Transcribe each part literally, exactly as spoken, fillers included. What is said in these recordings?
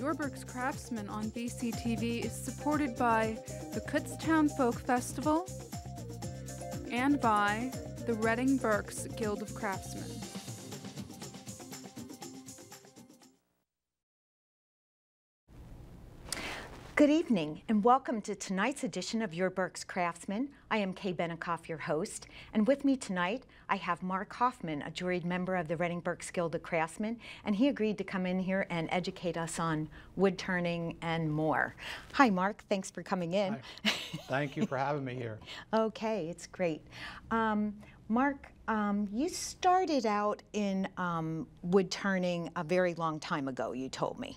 Reading-Berks Craftsmen on B C T V is supported by the Kutztown Folk Festival and by the Reading-Berks Guild of Craftsmen. Good evening and welcome to tonight's edition of Reading-Berks Craftsmen. I am Kay Bennecoff, your host, and with me tonight I have Mark Hoffman, a juried member of the Reading-Berks Guild of Craftsmen, and he agreed to come in here and educate us on wood turning and more. Hi Mark, thanks for coming in. Hi. Thank you for having me here. Okay, it's great. Um, Mark, um, you started out in um, wood turning a very long time ago, you told me.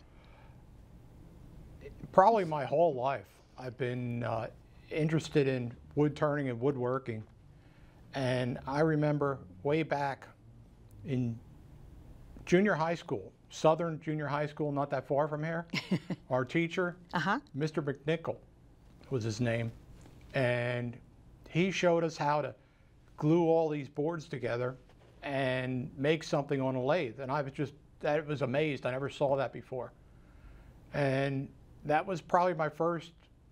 Probably my whole life I've been uh, interested in wood turning and woodworking, and I remember way back in junior high school, Southern Junior High School, not that far from here, our teacher, uh-huh. Mister McNichol was his name, and he showed us how to glue all these boards together and make something on a lathe, and I was just, I was amazed. I never saw that before. And that was probably my first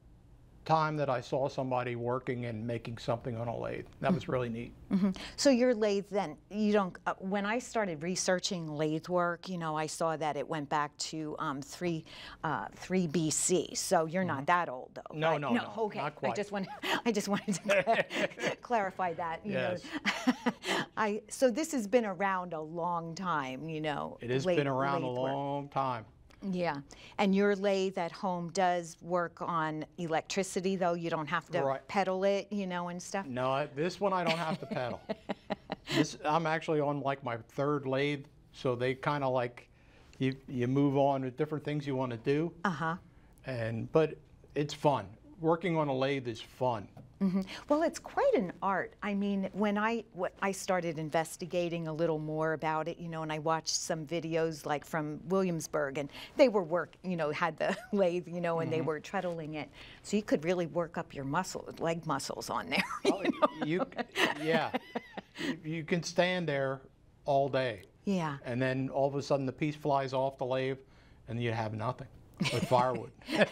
time that I saw somebody working and making something on a lathe. That was really neat. Mm-hmm. So your lathe then, you don't, uh, when I started researching lathe work, you know, I saw that it went back to um, three, uh, three B C. So you're mm-hmm. not that old though, No, right? no, no, no, okay. not quite. I just, want, I just wanted to clarify that. You yes. know. I, so this has been around a long time, you know. It has lathe, been around a lathe work. long time. Yeah, and your lathe at home does work on electricity, though? You don't have to right. pedal it, you know, and stuff? No, I, this one I don't have to pedal. This, I'm actually on like my third lathe, so they kind of like, you, you move on with different things you want to do. Uh-huh. And, but it's fun. Working on a lathe is fun. Mm-hmm. Well, it's quite an art. I mean, when I, w I started investigating a little more about it, you know, and I watched some videos like from Williamsburg, and they were work, you know, had the lathe, you know, and mm-hmm. they were treadling it. So you could really work up your muscle, leg muscles on there. Oh, you, know? you yeah. You can stand there all day. Yeah. And then all of a sudden the piece flies off the lathe and you have nothing but firewood.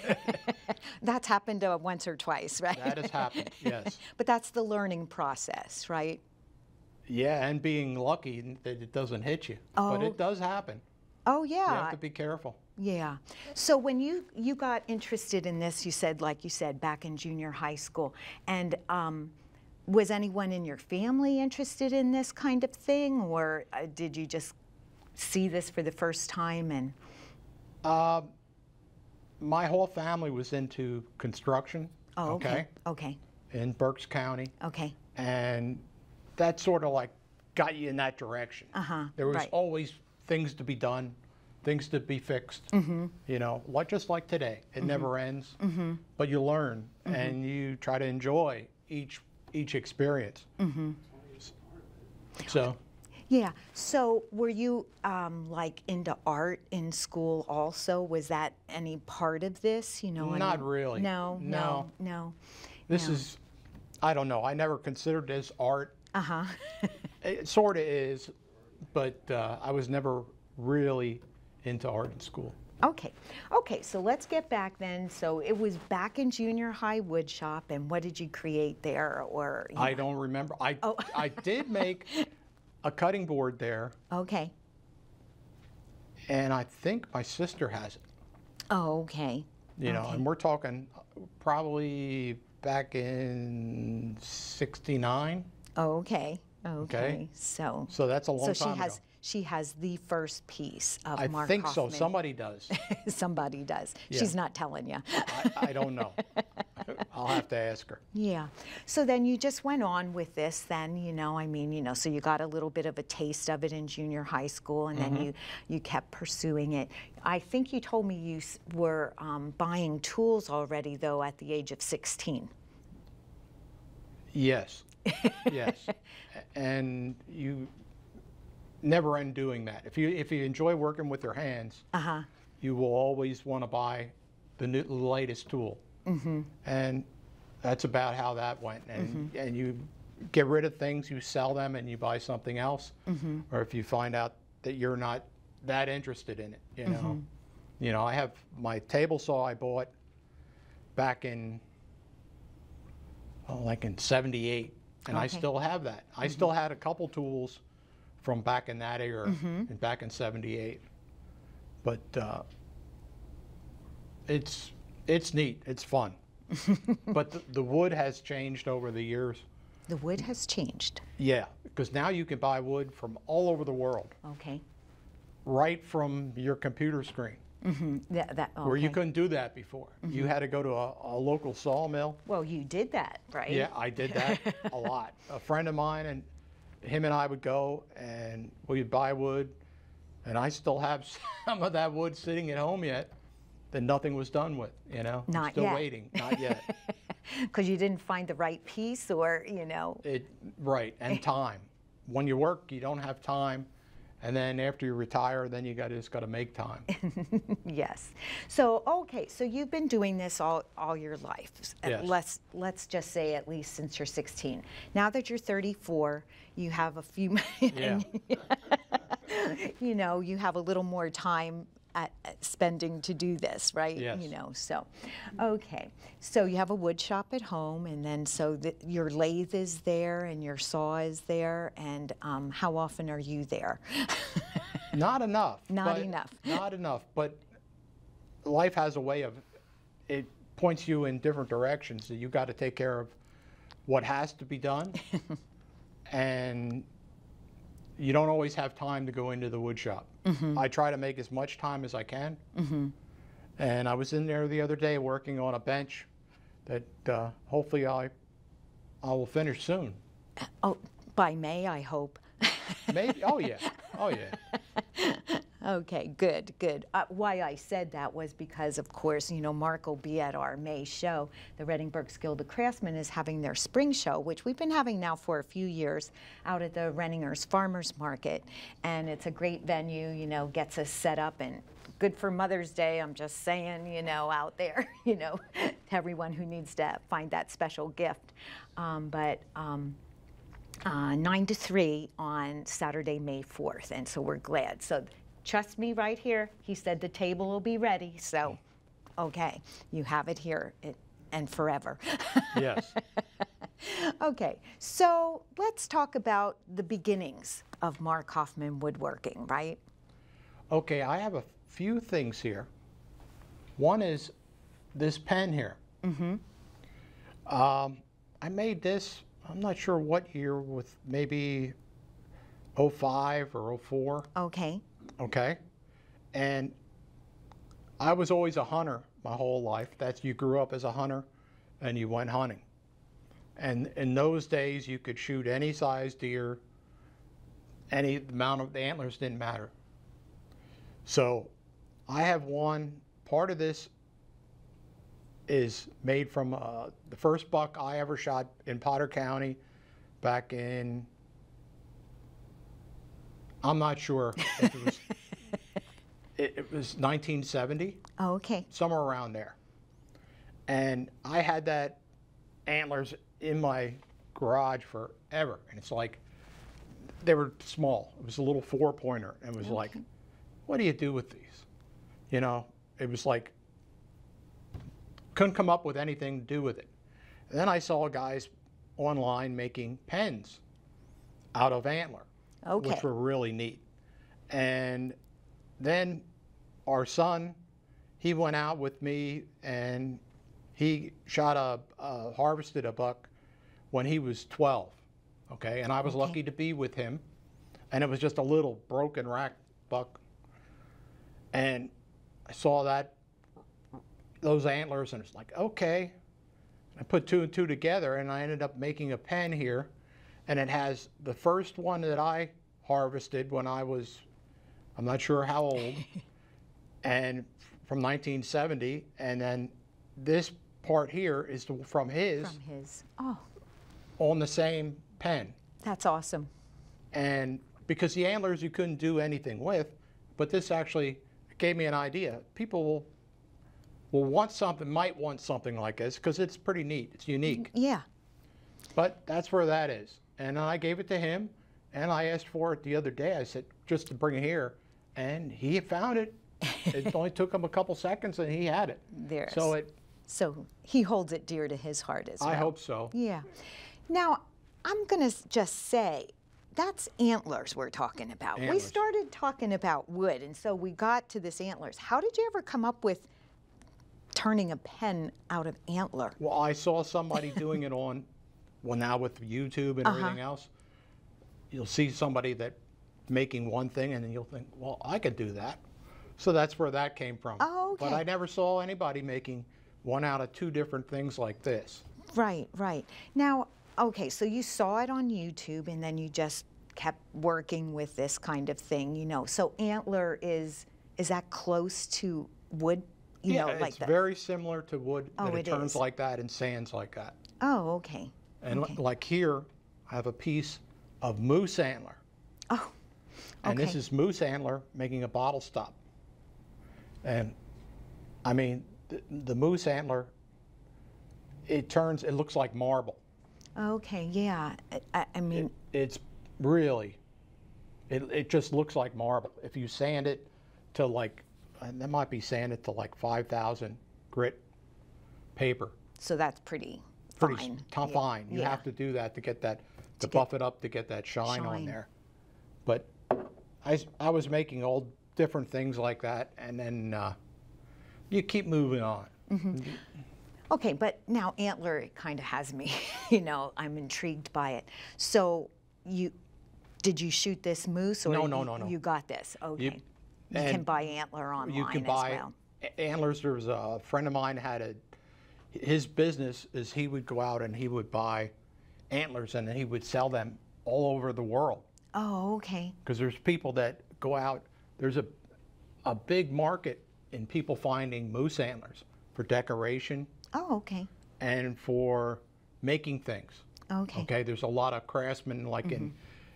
That's happened uh, once or twice, right? That has happened, yes. But that's the learning process, right? Yeah, and being lucky that it doesn't hit you. Oh. But it does happen. Oh, yeah. You have to be careful. Yeah. So when you, you got interested in this, you said, like you said, back in junior high school, and um, was anyone in your family interested in this kind of thing, or uh, did you just see this for the first time? And uh, my whole family was into construction. Oh, okay. Okay. Okay. In Berks County. Okay. And that sort of like got you in that direction. Uh-huh. There was right. always things to be done, things to be fixed. Mm-hmm. You know, like just like today, it mm-hmm. never ends. Mm-hmm. But you learn mm-hmm. and you try to enjoy each each experience. Mm-hmm. So. Yeah. So were you um, like into art in school also? Was that any part of this? You know. Not I mean, really. No. No. No. no this no. is, I don't know. I never considered this art. Uh huh. It sort of is, but uh, I was never really into art in school. Okay. Okay. So let's get back then. So it was back in junior high wood shop, and what did you create there? Or you I know? don't remember. I Oh. I did make a cutting board there. Okay. And I think my sister has it. Oh, okay. You know, okay. and we're talking probably back in sixty-nine. Oh, okay. Okay. Okay. So. So that's a long so time she has ago. she has the first piece of I Mark think Hoffman. so. Somebody does. Somebody does. Yeah. She's not telling you. I, I don't know. I'll have to ask her. Yeah. So then you just went on with this then, you know, I mean, you know, so you got a little bit of a taste of it in junior high school, and mm-hmm. then you, you kept pursuing it. I think you told me you were um, buying tools already, though, at the age of sixteen. Yes. Yes. And you never end doing that. If you, if you enjoy working with your hands, uh-huh. you will always want to buy the, new, the latest tool. Mm-hmm. And that's about how that went. And, mm-hmm. and you get rid of things, you sell them, and you buy something else. Mm-hmm. Or if you find out that you're not that interested in it, you know, mm-hmm. You know, I have my table saw I bought back in, oh, like in seventy-eight, and Okay. I still have that. I Mm-hmm. still had a couple tools from back in that era, Mm-hmm. and back in seventy-eight. But uh, it's, it's neat, it's fun. But the, the wood has changed over the years. The wood has changed. Yeah, because now you can buy wood from all over the world, Okay. right from your computer screen, Mm-hmm. That, that, where you okay. couldn't do that before. You had to go to a, a local sawmill. Well, you did that, right? Yeah, I did that a lot. A friend of mine and him and I would go and we'd buy wood, and I still have some of that wood sitting at home yet that nothing was done with, you know? I'm Not still yet. waiting, not yet. Because you didn't find the right piece, or, you know. It, right, and time. When you work, you don't have time, and then after you retire, then you got just got to make time. Yes. So, okay, so you've been doing this all, all your life. Uh, Yes. Let's, let's just say at least since you're sixteen. Now that you're thirty-four, you have a few, Yeah. you know, you have a little more time at, at spending to do this, right? Yes. You know, so, okay. So you have a wood shop at home, and then so the, your lathe is there and your saw is there, and um, how often are you there? Not enough. Not but- enough. Not enough, but life has a way of, it points you in different directions. So you got to take care of what has to be done, and you don't always have time to go into the wood shop. Mm-hmm. I try to make as much time as I can. Mm-hmm. And I was in there the other day working on a bench that uh, hopefully I, I will finish soon. Oh, by May, I hope. Maybe, oh yeah, oh yeah. Okay, good, good. Uh, why I said that was because, of course, you know, Mark will be at our May show. The Reading-Berks Guild of Craftsmen is having their spring show, which we've been having now for a few years out at the Renninger's Farmers Market. And it's a great venue, you know, gets us set up, and good for Mother's Day, I'm just saying, you know, out there, you know, to everyone who needs to find that special gift. Um, but, um, Uh, nine to three on Saturday, May fourth, and so we're glad. So trust me right here, he said the table will be ready, so okay, you have it here it, and forever. Yes. Okay, so let's talk about the beginnings of Mark Hoffman woodworking, right? Okay, I have a few things here. One is this pen here. Mm-hmm. Um, I made this, I'm not sure what year, with maybe oh five or oh four, Okay. okay? And I was always a hunter my whole life. That's, you grew up as a hunter and you went hunting. And in those days, you could shoot any size deer, any amount of the antlers didn't matter. So I have one, part of this is made from uh, the first buck I ever shot in Potter County back in, I'm not sure if it was, it, it was nineteen seventy, Oh, okay. somewhere around there. And I had that antlers in my garage forever. And it's like, they were small. It was a little four pointer. And it was like, what do you do with these? You know, it was like, couldn't come up with anything to do with it. And then I saw guys online making pens out of antler, Okay. which were really neat. And then our son, he went out with me and he shot a, uh, harvested a buck when he was twelve, okay? And I was Okay. lucky to be with him. And it was just a little broken rack buck. And I saw that, those antlers, and it's like, okay. I put two and two together and I ended up making a pen here. And it has the first one that I harvested when I was, I'm not sure how old, and from nineteen seventy. And then this part here is the, from his, From his. Oh, on the same pen. that's awesome. And because the antlers you couldn't do anything with, but this actually gave me an idea. People will, will want something, might want something like this because it's pretty neat, it's unique. Yeah. But that's where that is. And I gave it to him, and I asked for it the other day. I said, just to bring it here, and he found it. It only took him a couple seconds and he had it. There's. So it. So he holds it dear to his heart as well. I hope so. Yeah. Now, I'm going to just say, that's antlers we're talking about. Antlers. We started talking about wood, and so we got to this antlers. How did you ever come up with turning a pen out of antler? Well, I saw somebody doing it on, well, now with YouTube and Uh-huh. everything else, you'll see somebody that making one thing, and then you'll think, well, I could do that. So that's where that came from. Oh, okay. But I never saw anybody making one out of two different things like this. Right, right. Now, okay, so you saw it on YouTube, and then you just kept working with this kind of thing, you know. So antler is, is that close to wood? You Yeah, know, like it's the, very similar to wood, Oh, but it, it turns is. like that and sands like that. Oh, okay. And okay. li- like here, I have a piece of moose antler. Oh, And this okay. is moose antler making a bottle stop. And I mean, the, the moose antler, it turns, it looks like marble. Okay, yeah. I, I mean, It, it's really, it, it just looks like marble. If you sand it to like, and that might be sanded to like five thousand grit paper. so that's pretty, Pretty fine. tough Yeah, fine. You yeah. have to do that to get that, to, To get buff it up to get that shine, on shine. there. But I, s- I was making all different things like that, and then uh, you keep moving on. Okay, but now antler kind of has me, you know, I'm intrigued by it. So you, did you shoot this moose, or No, no, you, no, no. you got this? Okay. You, and can buy antler online You can as buy well. a- antlers. There was a friend of mine had a, his business is he would go out and he would buy antlers and he would sell them all over the world. Oh, okay. Because there's people that go out, there's a, a big market in people finding moose antlers for decoration Oh, okay. and for making things. Okay. Okay, there's a lot of craftsmen like in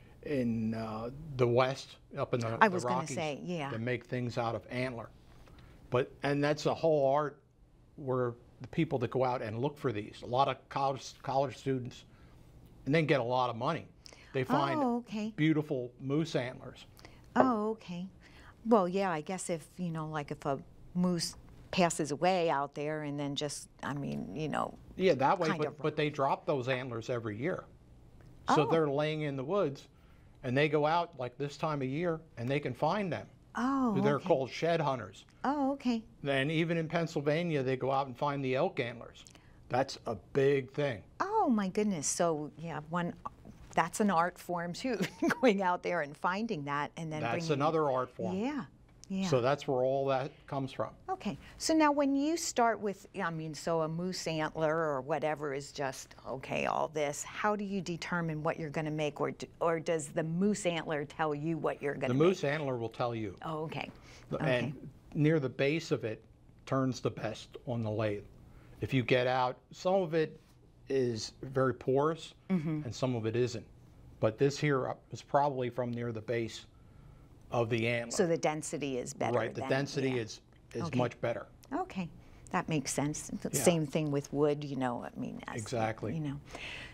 in uh, the West, up in the, I the was gonna Rockies, say, yeah. that make things out of antler. But and that's a whole art where the people that go out and look for these, a lot of college college students, and then get a lot of money. They find Oh, okay. beautiful moose antlers. Oh, okay. Well, yeah, I guess if, you know, like if a moose passes away out there and then just, I mean, you know. Yeah, that way, Kind but, of. but they drop those antlers every year. So Oh. they're laying in the woods, and they go out like this time of year, and they can find them. Oh, They're okay. called shed hunters. Oh, okay. Then even in Pennsylvania, they go out and find the elk antlers. That's a big thing. Oh, my goodness. So, yeah, one, that's an art form too, going out there and finding that and then That's bringing another art form. Yeah, yeah. So that's where all that comes from. Okay, so now when you start with, I mean, so a moose antler or whatever is just, okay, all this, how do you determine what you're going to make, or, do, or does the moose antler tell you what you're going The to make? moose antler will tell you. Oh, okay. Okay. And near the base of it turns the best on the lathe. If you get out, some of it is very porous Mm-hmm. and some of it isn't. But this here is probably from near the base of the antler. So the density is better. right, the then, density yeah. is, is Okay. much better. Okay, that makes sense. The Yeah. Same thing with wood, you know, I mean. As, Exactly. You know,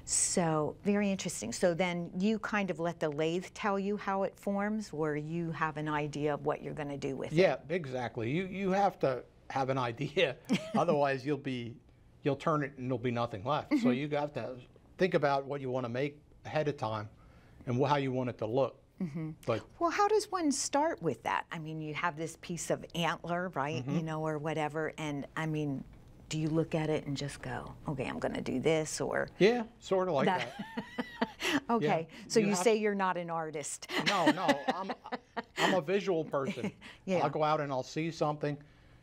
so very interesting. So then you kind of let the lathe tell you how it forms, or you have an idea of what you're going to do with it? Yeah, exactly. You, you have to have an idea, otherwise you'll be, you'll turn it and there'll be nothing left. So you have to think about what you want to make ahead of time and wh- how you want it to look. But Well, how does one start with that? I mean, you have this piece of antler, right, Mm-hmm. you know, or whatever, and I mean, do you look at it and just go, okay, I'm going to do this, or? yeah, sort of like That- that. Okay, so you you, have- say you're not an artist. No, no, I'm, I'm a visual person. Yeah. I'll go out and I'll see something.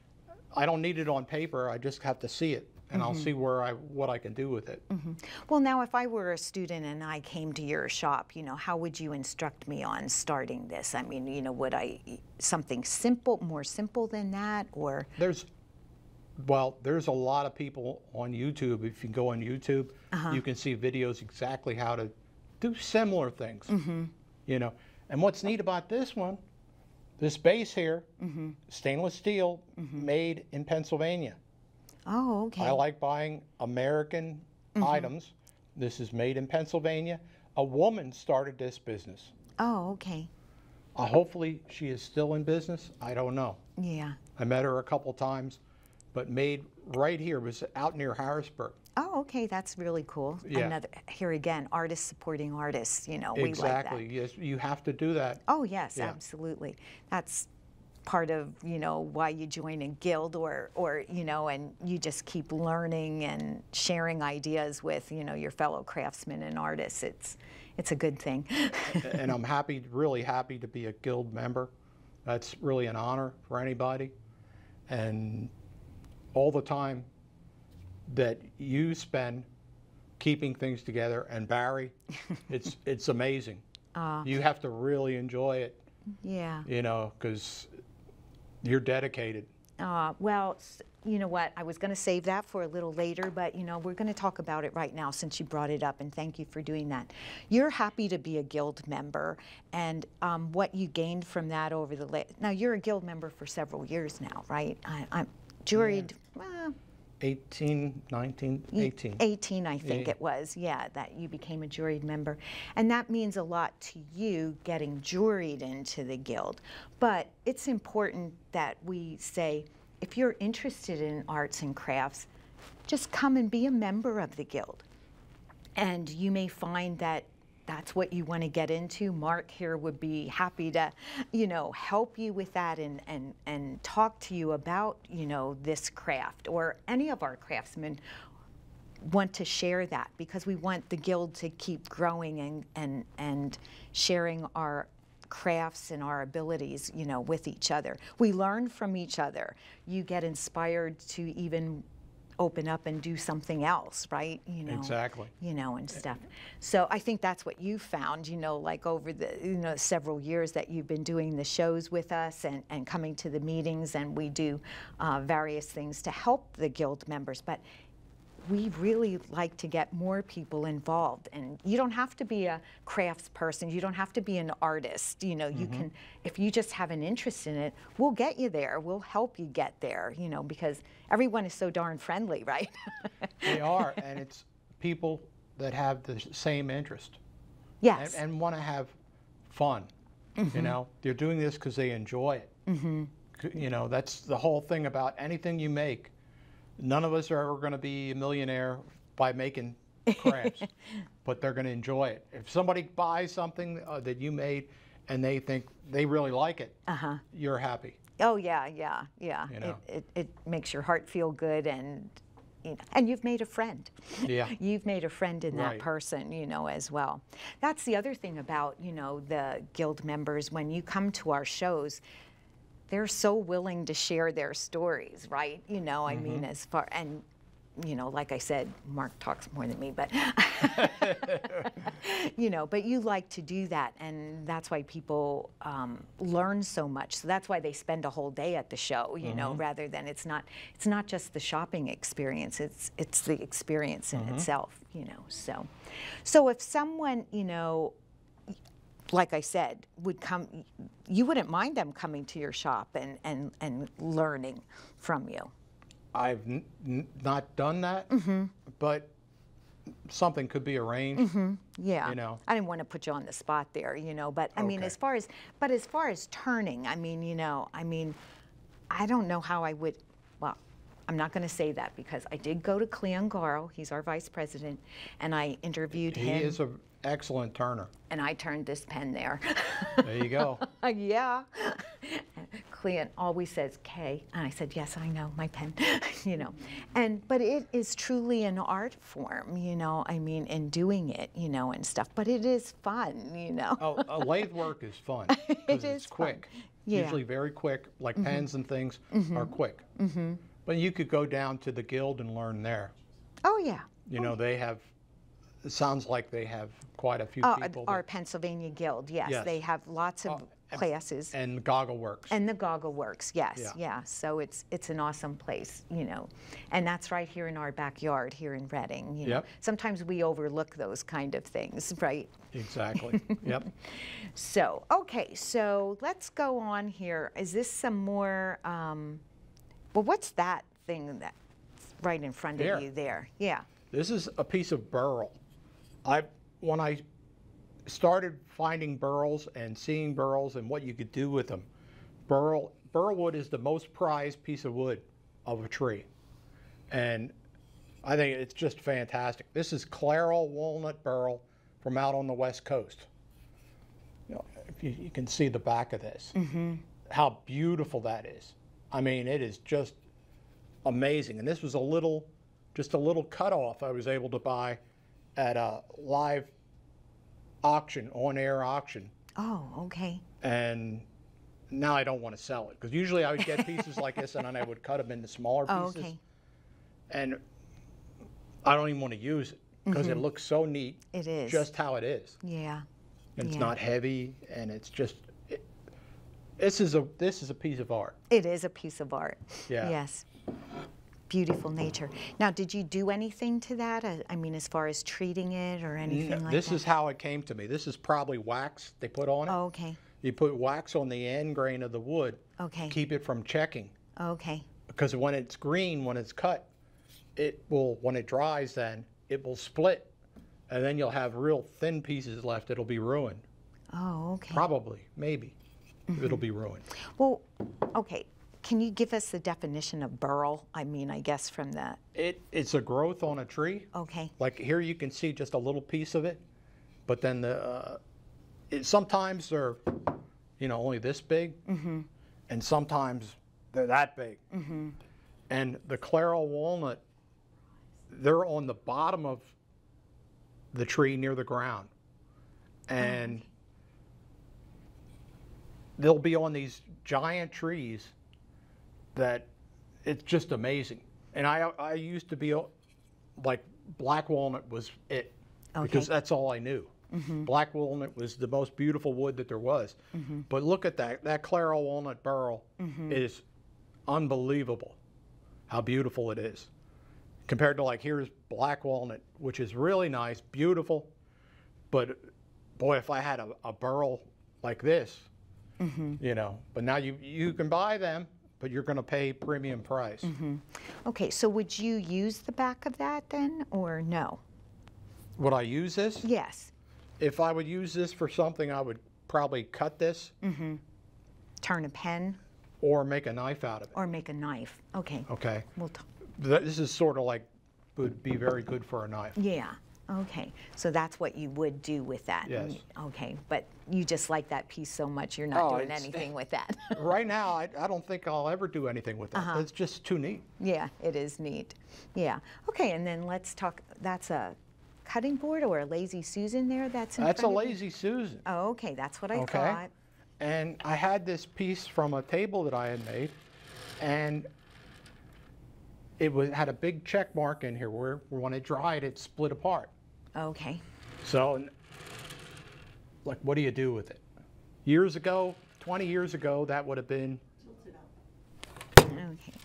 I don't need it on paper. I just have to see it, and I'll see where I what I can do with it. Well, now, if I were a student and I came to your shop, you know, how would you instruct me on starting this? I mean, you know, would I, something simple, more simple than that, or? There's, well, there's a lot of people on YouTube. If you go on YouTube, you can see videos exactly how to do similar things. You know, and what's neat about this one, this base here, stainless steel, made in Pennsylvania. Oh, okay. I like buying American items. This is made in Pennsylvania. A woman started this business. Oh, okay. Uh, hopefully she is still in business. I don't know. Yeah. I met her a couple times, but made right here, was out near Harrisburg. Oh, okay, that's really cool. Yeah. Another, here again, artists supporting artists, you know, we like that. Exactly, yes, you have to do that. Oh, yes, Yeah. absolutely. That's part of, you know, why you join a guild, or, or, you know, and you just keep learning and sharing ideas with, you know, your fellow craftsmen and artists. It's, it's a good thing. And I'm happy, really happy to be a guild member. That's really an honor for anybody. And all the time that you spend keeping things together, and Barry, it's it's amazing. Uh, you have to really enjoy it. Yeah. You know, because you're dedicated. Uh, well, you know what? I was going to save that for a little later, but you know, we're going to talk about it right now since you brought it up, and thank you for doing that. You're happy to be a guild member, and um, what you gained from that over the la- now you're a guild member for several years now, right? I, I'm juried. Yeah. Well, eighteen, nineteen, eighteen. eighteen, I think yeah. it was, yeah, that you became a juried member. And that means a lot to you getting juried into the guild. But it's important that we say, if you're interested in arts and crafts, just come and be a member of the guild. And you may find that that's what you want to get into. Mark here would be happy to, you know, help you with that and, and, and talk to you about, you know, this craft, or any of our craftsmen want to share that, because we want the guild to keep growing and, and, and sharing our crafts and our abilities, you know, with each other. We learn from each other. You get inspired to even open up and do something else, right? You know, exactly. You know, and stuff. So I think that's what you found, you know, like over the, you know, several years that you've been doing the shows with us and, and coming to the meetings, and we do uh, various things to help the guild members. But we really like to get more people involved, and you don't have to be a crafts person, you don't have to be an artist, you know, you mm-hmm. can, if you just have an interest in it, we'll get you there, we'll help you get there, you know, because everyone is so darn friendly, right? They are, and it's people that have the same interest. Yes. And, and want to have fun, mm-hmm. you know, they're doing this because they enjoy it. Mm-hmm. You know, that's the whole thing about anything you make. None of us are ever going to be a millionaire by making crafts, but they're going to enjoy it. If somebody buys something uh, that you made and they think they really like it, uh-huh. you're happy. Oh yeah, yeah, yeah. You know? it, it, it makes your heart feel good, and you know, and you've made a friend. Yeah. You've made a friend in that right. person, you know, as well. That's the other thing about, you know, the guild members. When you come to our shows, they're so willing to share their stories, right? You know, I mm-hmm. mean, as far, and, you know, like I said, Mark talks more than me, but, you know, but you like to do that, and that's why people um, learn so much. So that's why they spend a whole day at the show, you mm-hmm. know, rather than, it's not, it's not just the shopping experience, it's, it's the experience in mm-hmm. itself, you know, so. So if someone, you know, like I said, would come, you wouldn't mind them coming to your shop and, and, and learning from you. I've n n not done that, mm-hmm. but something could be arranged. Mm-hmm. Yeah, you know. I didn't want to put you on the spot there, you know, but I okay. mean, as far as, but as far as turning, I mean, you know, I mean, I don't know how I would, well, I'm not going to say that because I did go to Cleon Garl, he's our vice president, and I interviewed he him. He is an excellent turner. And I turned this pen there. There you go. Yeah. Cleon always says K, and I said, yes, I know, my pen, you know. And, but it is truly an art form, you know, I mean, in doing it, you know, and stuff, but it is fun, you know. Oh, a lathe work is fun. It it's is quick. Fun. Yeah. Usually very quick, like mm-hmm. pens and things mm-hmm. are quick. Mm-hmm. But you could go down to the guild and learn there. Oh, yeah. You oh. know, they have, it sounds like they have quite a few uh, people. Our that, Pennsylvania Guild, yes, yes. They have lots of uh, classes. And Goggle Works. And the Goggle Works, yes, yeah. yeah. So it's it's an awesome place, you know. And that's right here in our backyard here in Reading. You know. Yep. Sometimes we overlook those kind of things, right? Exactly, yep. So, okay, so let's go on here. Is this some more, um, well, what's that thing that's right in front there. of you there? Yeah. This is a piece of burl. I, when I started finding burls and seeing burls and what you could do with them. Burl, burl wood is the most prized piece of wood of a tree. And I think it's just fantastic. This is Clairol walnut burl from out on the West Coast. You know, if you, you can see the back of this, mm-hmm. how beautiful that is. I mean, it is just amazing. And this was a little, just a little cutoff I was able to buy at a live auction, on-air auction. Oh, okay. And now I don't want to sell it, because usually I would get pieces like this and then I would cut them into smaller pieces. Oh, okay. And I don't even want to use it because mm-hmm. it looks so neat. It is. Just how it is. Yeah. And it's yeah. not heavy, and it's just, it, this is a this is a piece of art. It is a piece of art. Yeah. Yes. Beautiful nature. Now, did you do anything to that? I, I mean, as far as treating it or anything No, like this that? is how it came to me. This is probably wax they put on it. Oh, okay. You put wax on the end grain of the wood. Okay. Keep it from checking. Okay. Because when it's green, when it's cut, it will, when it dries then, it will split. And then you'll have real thin pieces left. It'll be ruined. Oh, okay. Probably, maybe. Mm-hmm. It'll be ruined. Well, okay. Can you give us the definition of burl? I mean, I guess from that. It, it's a growth on a tree. Okay. Like here you can see just a little piece of it. But then the, uh, it, sometimes they're, you know, only this big. Mm-hmm. And sometimes they're that big. Mm-hmm. And the Clairol walnut, they're on the bottom of the tree near the ground. And oh, okay. they'll be on these giant trees that it's just amazing. And I, I used to be like black walnut was it, okay. because that's all I knew. Mm-hmm. Black walnut was the most beautiful wood that there was. Mm-hmm. But look at that, that Clairol walnut burl mm-hmm. is unbelievable how beautiful it is. Compared to like here's black walnut, which is really nice, beautiful, but boy, if I had a, a burl like this, mm-hmm. you know, but now you, you can buy them, but you're gonna pay premium price. Mm-hmm. Okay, so would you use the back of that then, or no? Would I use this? Yes. If I would use this for something, I would probably cut this. Mm-hmm. Turn a pen. Or make a knife out of it. Or make a knife, okay. Okay. We'll t This is sort of like, would be very good for a knife. Yeah, okay. So that's what you would do with that? Yes. Okay, but you just like that piece so much you're not oh, doing anything with that. Right now, I, I don't think I'll ever do anything with that. Uh-huh. It's just too neat. Yeah, it is neat. Yeah. Okay, and then let's talk, that's a cutting board or a Lazy Susan there that's in That's a front of Lazy you? Susan. Oh, okay, that's what I okay. thought. And I had this piece from a table that I had made, and it was, had a big check mark in here where when it dried, it split apart. Okay. So, like, what do you do with it? Years ago, twenty years ago, that would have been, okay.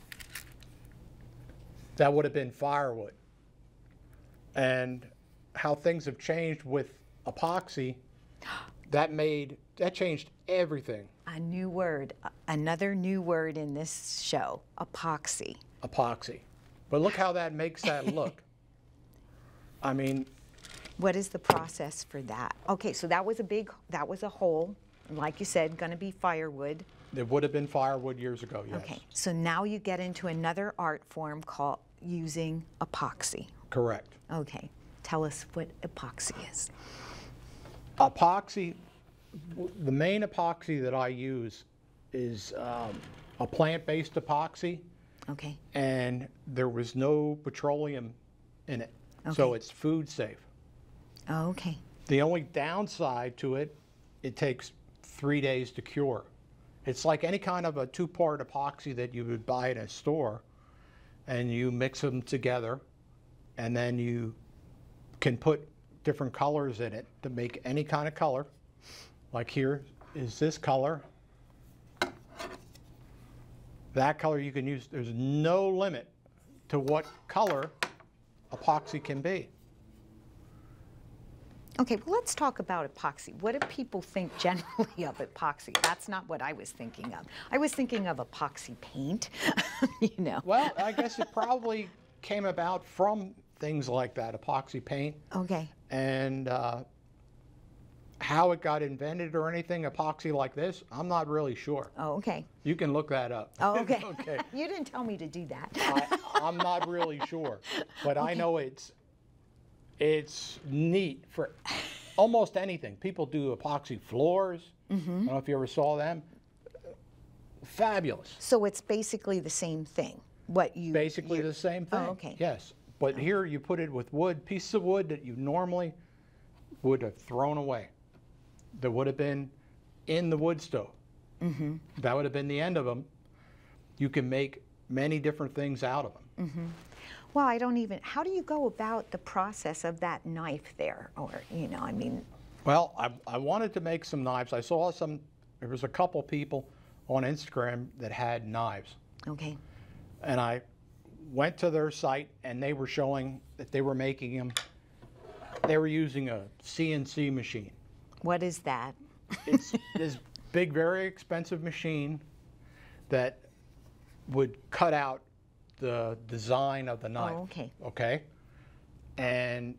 that would have been firewood. And how things have changed with epoxy, that made, that changed everything. A new word, another new word in this show, epoxy. Epoxy. But look how that makes that look. I mean. What is the process for that? Okay, so that was a big, that was a hole. Like you said, gonna be firewood. It would have been firewood years ago, yes. Okay, so now you get into another art form called using epoxy. Correct. Okay, tell us what epoxy is. Epoxy, the main epoxy that I use is um, a plant-based epoxy. Okay. And there was no petroleum in it. Okay. So it's food safe. Oh, okay. The only downside to it, it takes three days to cure. It's like any kind of a two-part epoxy that you would buy at a store, and you mix them together, and then you can put different colors in it to make any kind of color. Like here is this color. That color you can use, there's no limit to what color epoxy can be. Okay, well, let's talk about epoxy. What do people think generally of epoxy? That's not what I was thinking of. I was thinking of epoxy paint, you know. Well, I guess it probably came about from things like that, epoxy paint. Okay. And uh, how it got invented or anything, epoxy like this, I'm not really sure. Oh, okay. You can look that up. Oh, okay. Okay. You didn't tell me to do that. I, I'm not really sure, but okay. I know it's it's neat for almost anything. People do epoxy floors. Mm-hmm. I don't know if you ever saw them. Fabulous. So it's basically the same thing. What you basically the same thing. Oh, okay. Yes, but oh. here you put it with wood, pieces of wood that you normally would have thrown away. That would have been in the wood stove. Mm-hmm. That would have been the end of them. You can make many different things out of them. Mm-hmm. Well, I don't even, how do you go about the process of that knife there? Or, you know, I mean. Well, I, I wanted to make some knives. I saw some, there was a couple people on Instagram that had knives. Okay. And I went to their site and they were showing that they were making them, they were using a C N C machine. What is that? It's this big, very expensive machine that would cut out the design of the knife. Oh, okay. Okay? And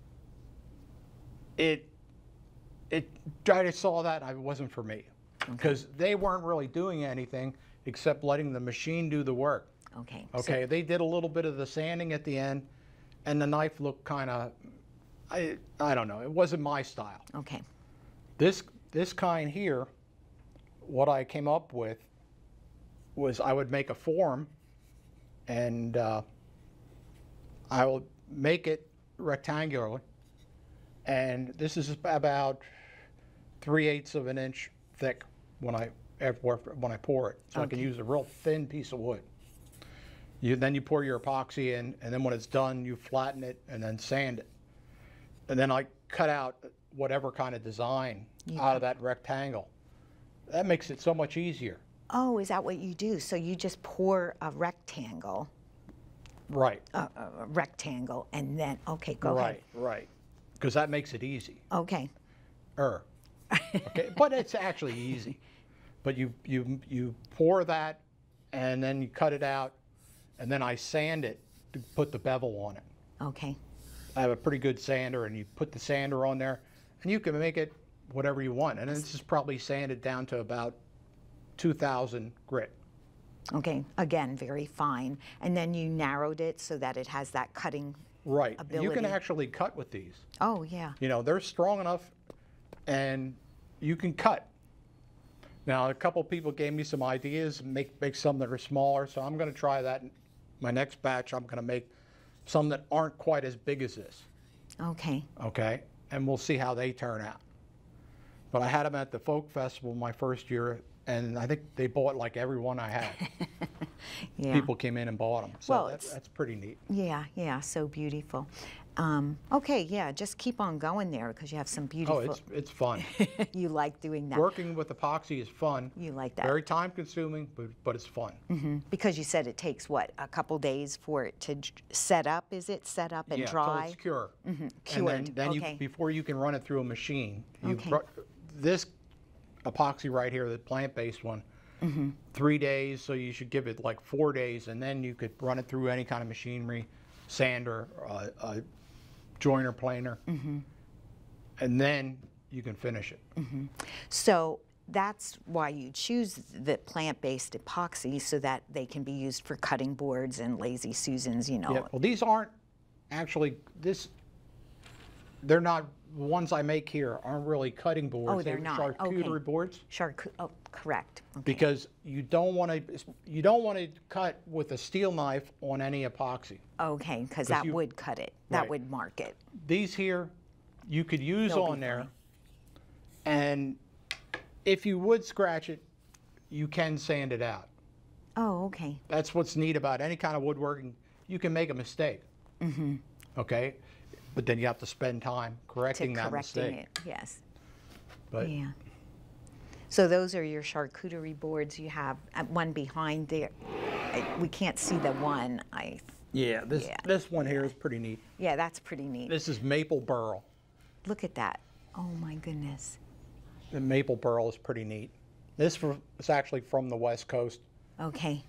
it, it, I just saw that, and it wasn't for me. Because okay. they weren't really doing anything except letting the machine do the work. Okay. Okay, so they did a little bit of the sanding at the end, and the knife looked kind of, I, I don't know, it wasn't my style. Okay. This, this kind here, what I came up with was I would make a form, and uh, I would make it rectangularly, and this is about three-eighths of an inch thick when I when I pour it, so okay. I can use a real thin piece of wood. You then you pour your epoxy in, and then when it's done, you flatten it and then sand it, and then I cut out whatever kind of design yeah. out of that rectangle. That makes it so much easier. Oh, is that what you do? So you just pour a rectangle. Right. A, a rectangle, and then okay, go right, ahead. Right, right, because that makes it easy. Okay. Er. Okay, but it's actually easy. But you you you pour that, and then you cut it out, and then I sand it to put the bevel on it. Okay. I have a pretty good sander, and you put the sander on there, and you can make it whatever you want. And this is probably sanded down to about two thousand grit. Okay, again, very fine. And then you narrowed it so that it has that cutting right. ability. You can actually cut with these. Oh, yeah. You know, they're strong enough, and you can cut. Now, a couple people gave me some ideas, make, make some that are smaller, so I'm going to try that. My next batch, I'm going to make some that aren't quite as big as this. Okay. Okay, and we'll see how they turn out. But I had them at the folk festival my first year, and I think they bought like every one I had. Yeah. People came in and bought them, so well, that's, that's pretty neat. Yeah, yeah, so beautiful. Um, okay, yeah, just keep on going there because you have some beautiful. Oh, it's, it's fun. You like doing that. Working with epoxy is fun. You like that. Very time consuming, but, but it's fun. Mm-hmm. Because you said it takes, what, a couple days for it to set up, is it? Set up and yeah, dry? Yeah, so it's cure. Mm-hmm. Cured, and then, then okay. you, before you can run it through a machine, you okay. this epoxy right here, the plant-based one, mm-hmm. three days, so you should give it like four days, and then you could run it through any kind of machinery, sander, uh, uh, joiner planer, mm-hmm. and then you can finish it. Mm-hmm. So that's why you choose the plant-based epoxy, so that they can be used for cutting boards and lazy Susans, you know. Yeah. Well, these aren't actually, this, they're not, the ones I make here aren't really cutting boards. Oh, they're, they're not. Charcuterie okay. boards. Charcu oh, correct. Okay. Because you don't want to, you don't want to cut with a steel knife on any epoxy. Okay, because that you, would cut it. That right. would mark it. These here, you could use They'll on there, and if you would scratch it, you can sand it out. Oh, okay. That's what's neat about any kind of woodworking. You can make a mistake. Mm-hmm. Okay, but then you have to spend time correcting to that correcting mistake. It, yes. But yeah. So those are your charcuterie boards. You have one behind there. I, we can't see the one. I. Yeah, this yeah. this one here is pretty neat. Yeah, that's pretty neat. This is maple burl. Look at that. Oh my goodness. The maple burl is pretty neat. This is actually from the West Coast. Okay.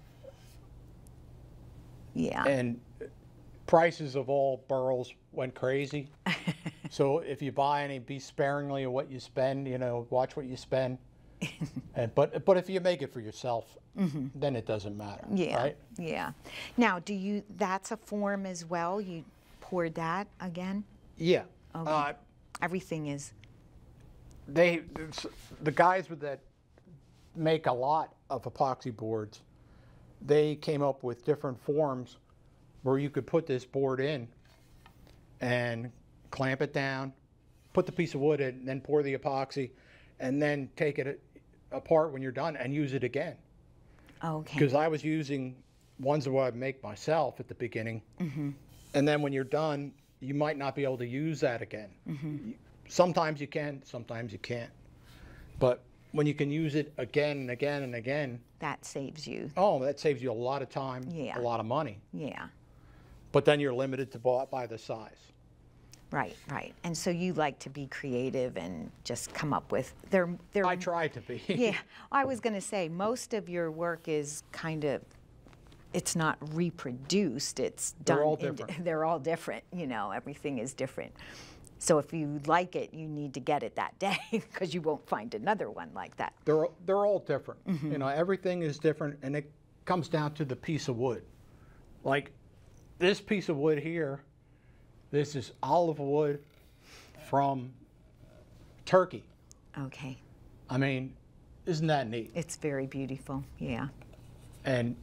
Yeah. And prices of all burls went crazy. So if you buy any, be sparingly of what you spend, you know, watch what you spend. and, but, but if you make it for yourself, mm-hmm. then it doesn't matter, yeah, right? Yeah. Now, do you, that's a form as well? You poured that again? Yeah. Okay. Uh, Everything is... They, the guys that make a lot of epoxy boards, they came up with different forms where you could put this board in and clamp it down, put the piece of wood in, and then pour the epoxy, and then take it apart when you're done and use it again. Okay. Because I was using ones that I would make myself at the beginning, mm-hmm. and then when you're done, you might not be able to use that again. Mm-hmm. Sometimes you can, sometimes you can't. But when you can use it again and again and again, that saves you. Oh, that saves you a lot of time, yeah. a lot of money. Yeah. But then you're limited to buy, by the size. Right, right. And so you like to be creative and just come up with, they're, they're, I try to be. Yeah, I was going to say, most of your work is kind of, it's not reproduced, it's done. They're all different. In, they're all different, you know, everything is different. So if you like it, you need to get it that day because you won't find another one like that. They're, they're all different. Mm-hmm. You know, everything is different, and it comes down to the piece of wood. Like this piece of wood here, this is olive wood from Turkey. Okay. I mean, isn't that neat? It's very beautiful, yeah. And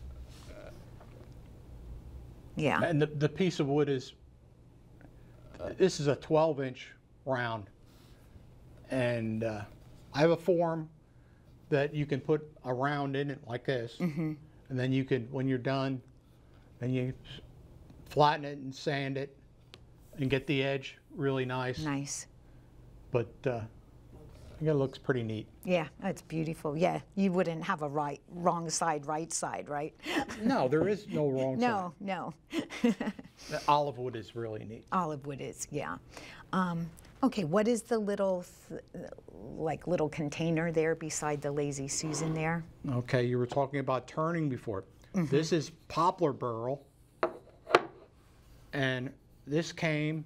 yeah. And the, the piece of wood is, this is a twelve inch round. And uh, I have a form that you can put a round in it like this. Mm-hmm. And then you can, when you're done, then you flatten it and sand it and get the edge really nice. Nice. But uh, I think it looks pretty neat. Yeah, it's beautiful. Yeah, you wouldn't have a right, wrong side, right side, right? No, there is no wrong no, side. No, no. Olive wood is really neat. Olive wood is, yeah. Um, okay, what is the little, th like little container there beside the Lazy Susan there? Okay, you were talking about turning before. Mm-hmm. This is poplar burl, and this came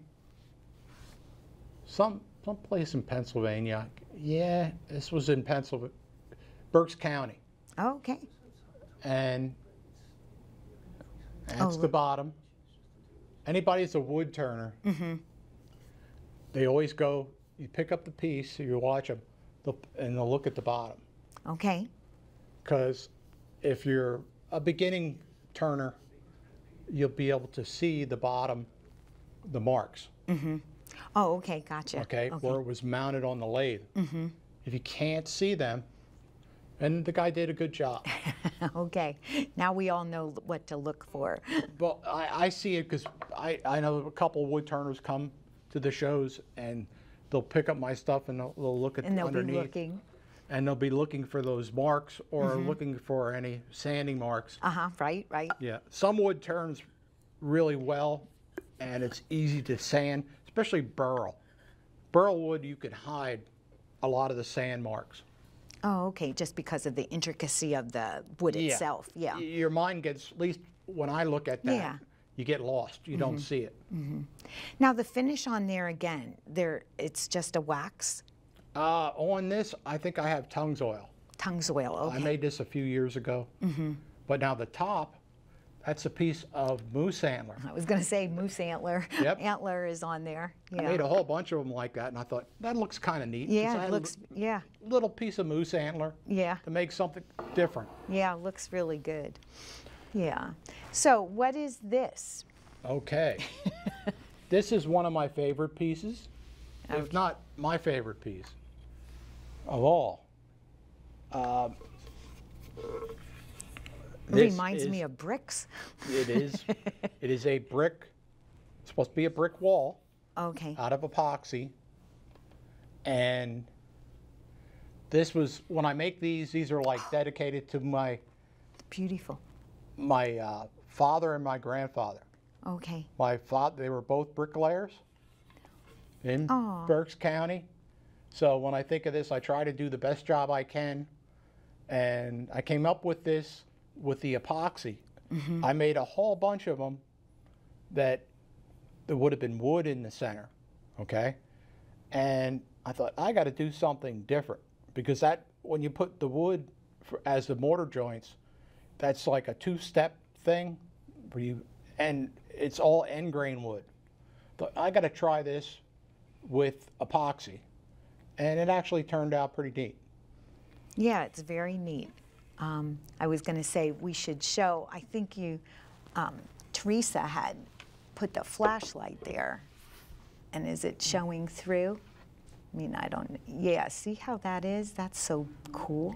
some someplace in Pennsylvania. Yeah, this was in Pennsylvania, Berks County. Oh, okay. And that's oh, the bottom. Anybody that's a wood turner, mm-hmm. they always go, you pick up the piece, you watch them, they'll, and they'll look at the bottom. Okay. Because if you're a beginning turner, you'll be able to see the bottom, the marks. Mm-hmm. Oh, okay, gotcha. Okay, okay. where it was mounted on the lathe. Mm-hmm. If you can't see them, and the guy did a good job. Okay, now we all know what to look for. Well, I, I see it because I, I know a couple of wood turners come to the shows and they'll pick up my stuff and they'll, they'll look at and they'll underneath. be looking. And they'll be looking for those marks or mm-hmm. looking for any sanding marks. Uh-huh, right, right. Yeah, some wood turns really well and it's easy to sand, especially burl. Burl wood, you could hide a lot of the sand marks. Oh, okay, just because of the intricacy of the wood yeah. itself, yeah. Your mind gets, at least when I look at that, yeah. you get lost. You mm-hmm. don't see it. Mm-hmm. Now the finish on there again, there it's just a wax? Uh, on this, I think I have Tung's oil. Tung's oil, okay. I made this a few years ago. Mm-hmm. But now the top, that's a piece of moose antler. I was going to say moose antler. Yep. Antler is on there. Yeah. I made a whole bunch of them like that, and I thought, that looks kind of neat. Yeah, it looks, a yeah. little piece of moose antler. Yeah. To make something different. Yeah, it looks really good. Yeah. So what is this? Okay. This is one of my favorite pieces, okay. if not my favorite piece of all. Um, It reminds is, me of bricks. It is. It is a brick. It's supposed to be a brick wall. Okay. Out of epoxy. And this was, when I make these, these are like dedicated to my... Beautiful. My uh, father and my grandfather. Okay. My father, they were both bricklayers in Aww. Berks County. So when I think of this, I try to do the best job I can. And I came up with this with the epoxy. Mm-hmm. I made a whole bunch of them that there would have been wood in the center, okay? And I thought, I got to do something different, because that, when you put the wood for, as the mortar joints, that's like a two-step thing where you, and it's all end grain wood. But I got to try this with epoxy, and it actually turned out pretty neat. Yeah, it's very neat. Um, I was going to say we should show, I think you, um, Teresa had put the flashlight there, and is it showing through? I mean, I don't, yeah, see how that is? That's so cool.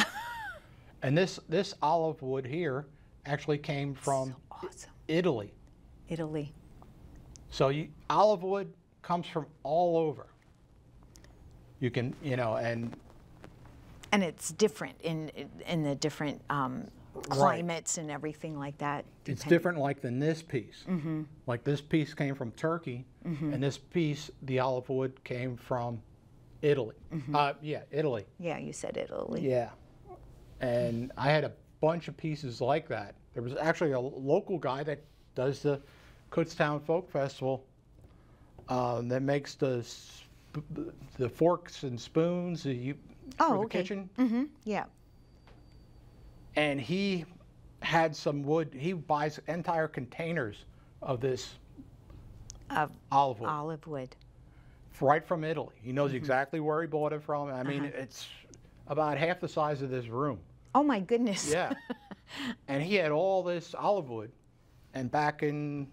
And this, this olive wood here actually came from So awesome. Italy. Italy. So you, olive wood comes from all over. You can, you know, and And it's different in in the different um, climates and everything like that. it's depend- different like than this piece. Mm-hmm. Like this piece came from Turkey, Mm-hmm. and this piece, the olive wood, came from Italy. Mm-hmm. Uh, yeah, Italy. Yeah, you said Italy. Yeah. And I had a bunch of pieces like that. There was actually a local guy that does the Kutztown Folk Festival uh, that makes the sp the forks and spoons that you, Oh, for the okay. kitchen. Mm-hmm. Yeah. And he had some wood. He buys entire containers of this Of olive wood olive wood. right from Italy. He knows Mm-hmm. exactly where he bought it from. I mean, Uh-huh. it's about half the size of this room. Oh my goodness. Yeah. And he had all this olive wood. And back in,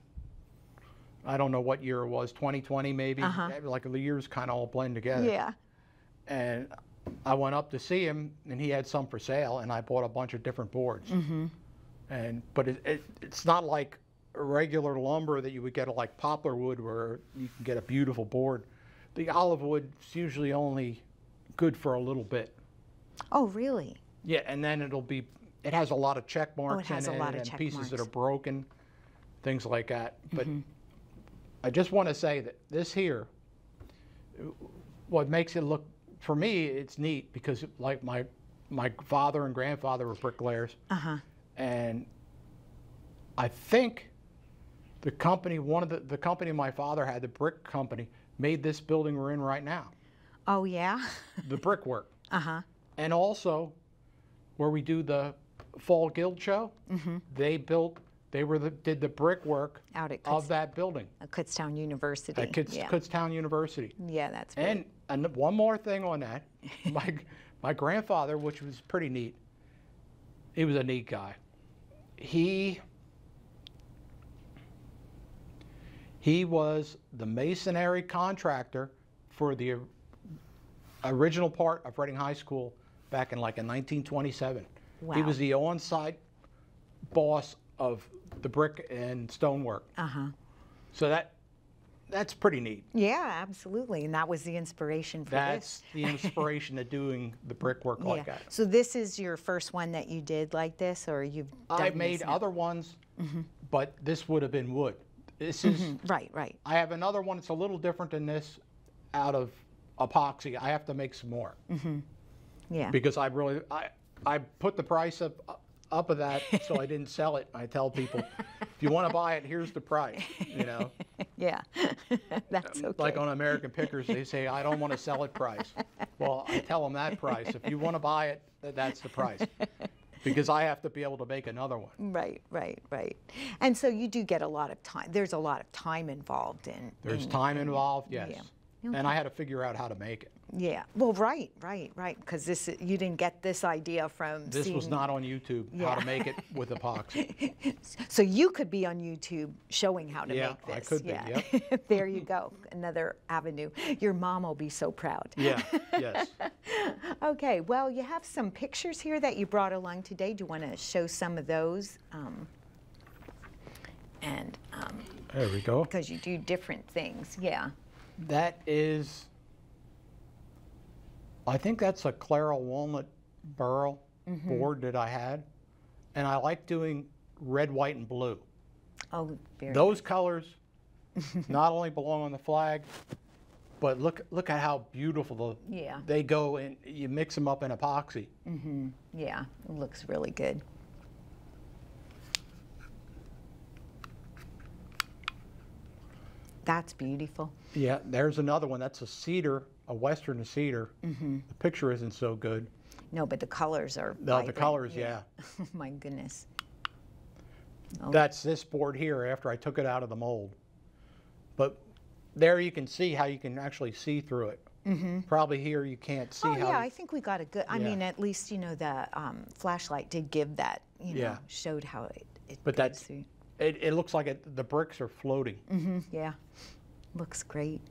I don't know what year it was, twenty twenty maybe. Uh-huh. Like the years kind of all blend together. Yeah. And I went up to see him, and he had some for sale, and I bought a bunch of different boards. Mm-hmm. And but it, it, it's not like regular lumber that you would get like poplar wood, where you can get a beautiful board. The olive wood is usually only good for a little bit. Oh, really? Yeah, and then it'll be, it has a lot of check marks has in a it, lot of and check pieces that marks. are broken, things like that. But Mm-hmm. I just want to say that this here, what makes it look, for me, it's neat because like my my father and grandfather were bricklayers, Uh-huh. and I think the company, one of the, the company my father had, the brick company, made this building we're in right now, Oh, yeah? the brickwork. Uh-huh. And also, where we do the Fall Guild show, Mm-hmm. they built, they were the, did the brickwork Out at of Kutz, that building uh, Kutztown University. at Kutz, yeah. Kutztown University. Yeah, that's very, And, and one more thing on that, my, my grandfather, which was pretty neat, he was a neat guy. He, he was the masonry contractor for the original part of Reading High School back in like in nineteen twenty-seven. He Wow. was the on-site boss of the brick and stonework. Uh-huh. So that that's pretty neat. Yeah, absolutely. And that was the inspiration for That's this. the inspiration to doing the brickwork like that. So this is your first one that you did like this, or you've done I've made this now? other ones, but this would have been wood. This is, Right, right. I have another one that's a little different than this out of epoxy. I have to make some more Yeah. because I really, I, I put the price up, up of that so I didn't sell it. I tell people, if you want to buy it, here's the price, you know. Yeah. That's okay. Like on American Pickers, they say, I don't want to sell it price. Well, I tell them that price. If you want to buy it, th- that's the price. Because I have to be able to make another one. Right, right, right. And so you do get a lot of time. There's a lot of time involved in. There's in- time involved, yes. Yeah. And I had to figure out how to make it. Yeah. Well, right, right, right. Because this, you didn't get this idea from. This was seeing- not on YouTube, how Yeah. to make it with epoxy. So you could be on YouTube showing how to Yeah, make I this. could be, yeah. There you go. Another avenue. Your mom will be so proud. Yeah, yes. Okay. Well, you have some pictures here that you brought along today. Do you want to show some of those? Um, and um, There we go. because you do different things. Yeah. That is, I think that's a Clara walnut burl board that I had. And I like doing red, white, and blue. Oh, very. Those colors not only belong on the flag, but look look at how beautiful the, Yeah. they go, and you mix them up in epoxy. Yeah. It looks really good. That's beautiful. Yeah, there's another one. That's a cedar, a western cedar. Mm-hmm. The picture isn't so good. No, but the colors are No, vibrant. the colors, yeah. yeah. My goodness. Oh. That's this board here after I took it out of the mold. But there you can see how you can actually see through it. Mm-hmm. Probably here you can't see oh, how. yeah, I think we got a good, I Yeah. mean, at least, you know, the um, flashlight did give that, you know, Yeah. showed how it, it But goes that's, through. it, it looks like it, the bricks are floating. Mm-hmm, yeah, looks great.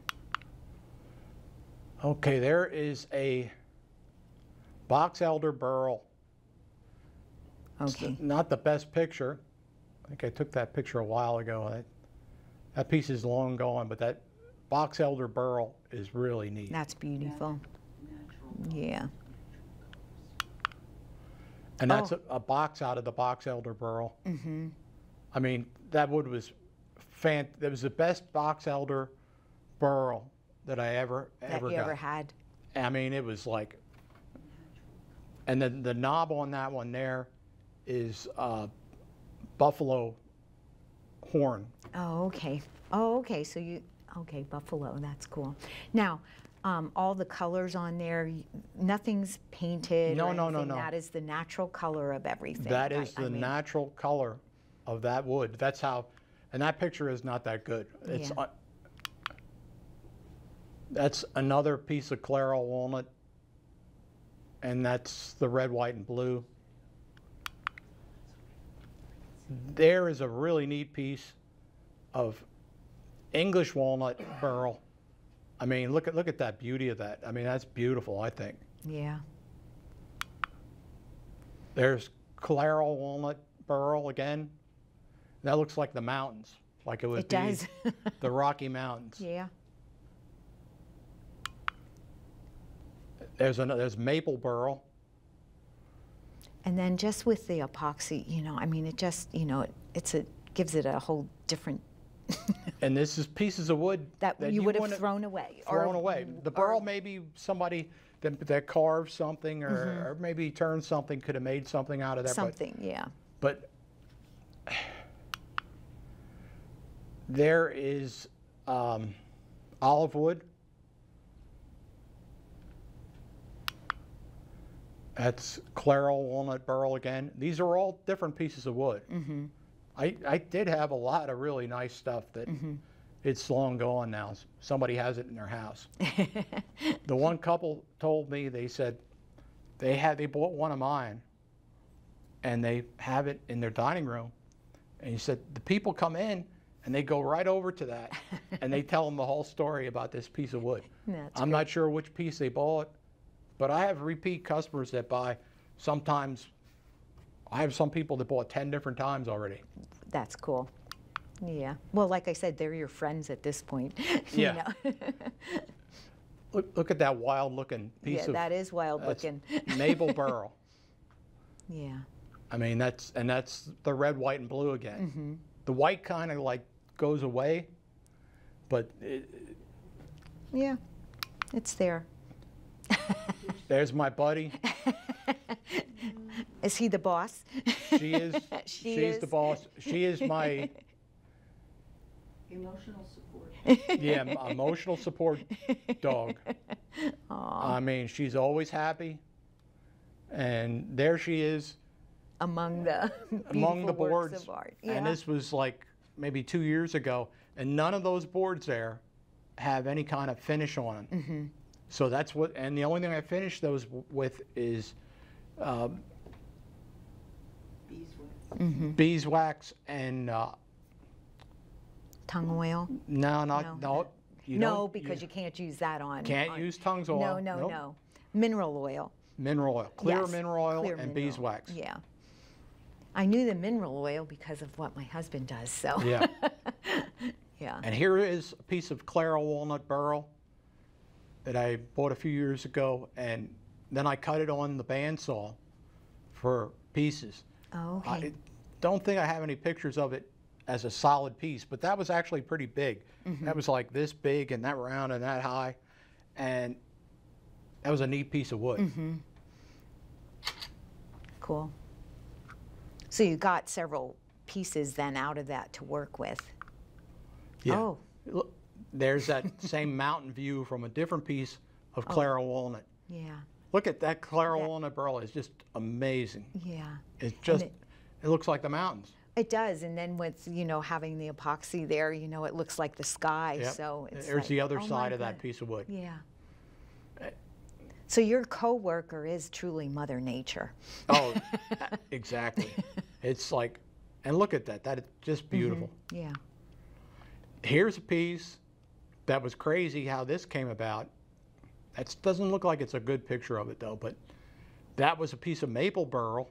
Okay, there is a box elder burl. Okay. It's not the best picture. I think I took that picture a while ago. That, that piece is long gone, but that box elder burl is really neat. That's beautiful. Yeah. And that's Oh. a, a box out of the box elder burl. Mm-hmm. I mean, that wood was fan. That was the best box elder burl that I ever That ever you got. ever had. I mean, it was like, and then the knob on that one there is uh, buffalo horn. Oh, okay. Oh, okay. So you, okay, buffalo. That's cool. Now, um, all the colors on there, y- nothing's painted. No, or no, no, anything. no. That is the natural color of everything. That I- is I the mean, natural color of that wood. That's how, and that picture is not that good. It's Yeah. uh, that's another piece of Claro walnut, and that's the red, white, and blue. There is a really neat piece of English walnut burl. I mean, look at look at that beauty of that. I mean, that's beautiful, I think. Yeah. There's Claro walnut burl again. That looks like the mountains, like it would It be does. the Rocky Mountains. Yeah. There's another, there's maple burl. And then just with the epoxy, you know, I mean, it just, you know, it, it's a gives it a whole different And this is pieces of wood that, you would have wouldn't- thrown away. thrown or, away. The burl, maybe somebody that, that carved something, or, or maybe turned something, could have made something out of that. something, yeah. But, but there is um, olive wood. That's Claro walnut burl again. These are all different pieces of wood. Mm-hmm. I, I did have a lot of really nice stuff that mm-hmm. it's long gone now. Somebody has it in their house. The one couple told me, they said they had they bought one of mine and they have it in their dining room. And he said the people come in and they go right over to that and they tell them the whole story about this piece of wood. That's I'm not sure which piece they bought, but I have repeat customers that buy. Sometimes I have some people that bought ten different times already. That's cool. Yeah. Well, like I said, they're your friends at this point. you Yeah. know? Look, look at that wild looking piece Yeah, of that is wild that's looking. maple burl. Yeah. I mean, that's, and that's the red, white, and blue again. Mm-hmm. The white kind of like goes away, but it, Yeah. It's there. there's my buddy. Is he the boss? She is. She she's is. the boss. She is my Emotional support. yeah m- emotional support dog. I mean, she's always happy, and there she is Among the among the beautiful works boards. of art. And Yeah. this was like maybe two years ago, and none of those boards there have any kind of finish on them. Mm-hmm. So that's what. And the only thing I finished those w- with is uh, Beeswax. Mm-hmm. beeswax and uh, Tongue oil? no, not No. no. You No, don't- because you, can't use that on. can't on- use tongues oil. No, no, Nope. no. Mineral oil. Mineral oil, clear Yes, mineral oil, clear and mineral. beeswax. Yeah. I knew the mineral oil because of what my husband does. So. Yeah. Yeah. And here is a piece of Claro walnut burl that I bought a few years ago, and then I cut it on the bandsaw for pieces. Oh, okay. I don't think I have any pictures of it as a solid piece, but that was actually pretty big. Mm-hmm. That was like this big and that round and that high, and that was a neat piece of wood. Mm-hmm. Cool. So you got several pieces then out of that to work with. Yeah. Oh. Look, there's that same mountain view from a different piece of Clara walnut. Yeah. Look at that Clara That- walnut burl. It's just amazing. Yeah. It's just, it- it looks like the mountains. It does, and then with, you know, having the epoxy there, you know, it looks like the sky. Yep. So it's There's like, the other oh my side of that God. piece of wood. Yeah. So your coworker is truly Mother Nature. Oh, exactly. It's like, and look at that. That is just beautiful. Yeah. Here's a piece that was crazy how this came about. That doesn't look like it's a good picture of it though, but that was a piece of maple burl,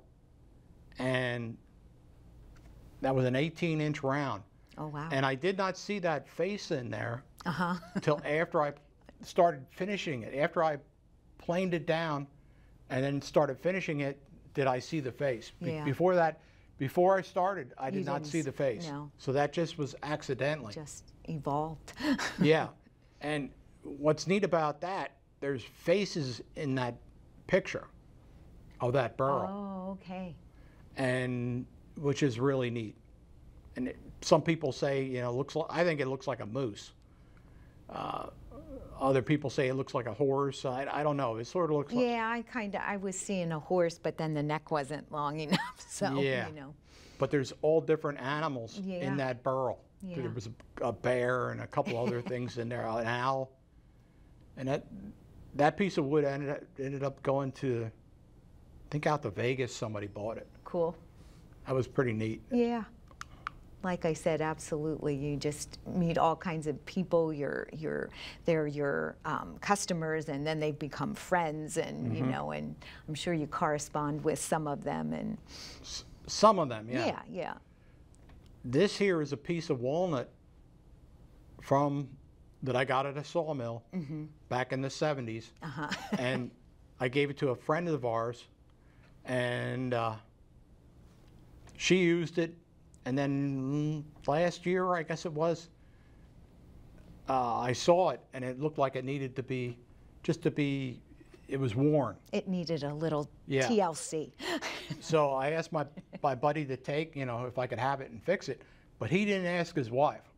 and that was an eighteen inch round. Oh, wow. And I did not see that face in there Uh-huh. until after I started finishing it. After I planed it down and then started finishing it, did I see the face. Be- Yeah. Before that, before I started, I You did not didn't see s- the face. no. So that just was accidentally. Just evolved. Yeah. And what's neat about that, there's faces in that picture of that burl, Oh, okay. and which is really neat. And it, some people say, you know, looks like, I think it looks like a moose. Uh, other people say it looks like a horse. I, I don't know. It sort of looks like. Yeah, I kind of, I was seeing a horse, but then the neck wasn't long enough, so, Yeah. you know. But there's all different animals Yeah. in that burl. Yeah. There was a, a bear and a couple other things in there, an owl. And that that piece of wood ended up, ended up going to, I think out to Vegas, somebody bought it. Cool. That was pretty neat. Yeah. Like I said, absolutely. You just meet all kinds of people. You're, you're, they're your um, customers, and then they become friends, and you know, and I'm sure you correspond with some of them, and S- some of them, yeah. yeah, yeah. This here is a piece of walnut from that I got at a sawmill back in the seventies. Uh-huh. And I gave it to a friend of ours, and uh, she used it. And then last year, I guess it was, uh, I saw it, and it looked like it needed to be, just to be, it was worn. It needed a little Yeah. T L C. So I asked my, my buddy to take, you know, if I could have it and fix it, but he didn't ask his wife.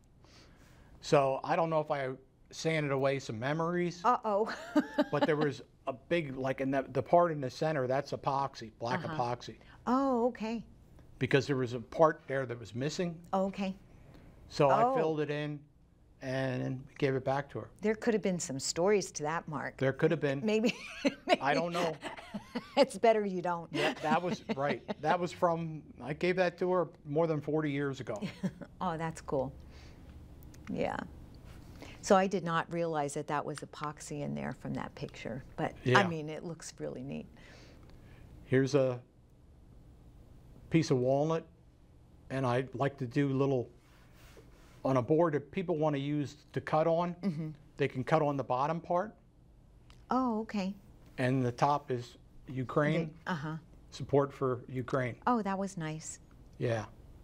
So I don't know if I sanded away some memories, Uh-oh. but there was a big, like in the, the part in the center, that's epoxy, black Uh-huh. epoxy, Oh, okay. because there was a part there that was missing. Okay. So Oh. I filled it in and gave it back to her. There could have been some stories to that, Mark. There could have been, Maybe. I don't know. It's better you don't. That, that was, right, that was from, I gave that to her more than forty years ago. Oh, that's cool. Yeah. So I did not realize that that was epoxy in there from that picture, but I Yeah. mean, it looks really neat. Here's a piece of walnut, and I like to do little, on a board that people want to use to cut on, they can cut on the bottom part, Oh, okay. and the top is Ukraine, Uh-huh. support for Ukraine. Oh, that was nice. Yeah.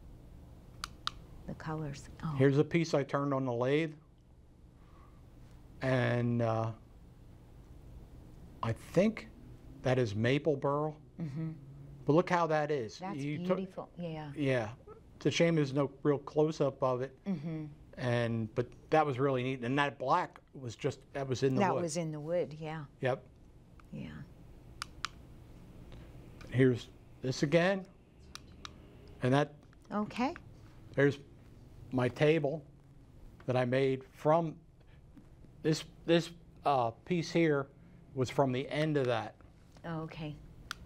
The colors. Oh, Here's a piece I turned on the lathe, and uh, I think that is maple burl. But look how that is. that's You took- beautiful. Yeah. yeah. It's a shame there's no real close-up of it. And but that was really neat. And that black was just, that was in the That wood. was in the wood. Yeah. Yep. Yeah. Here's this again. And that, Okay. there's my table that I made from, this, this uh, piece here was from the end of that. Okay.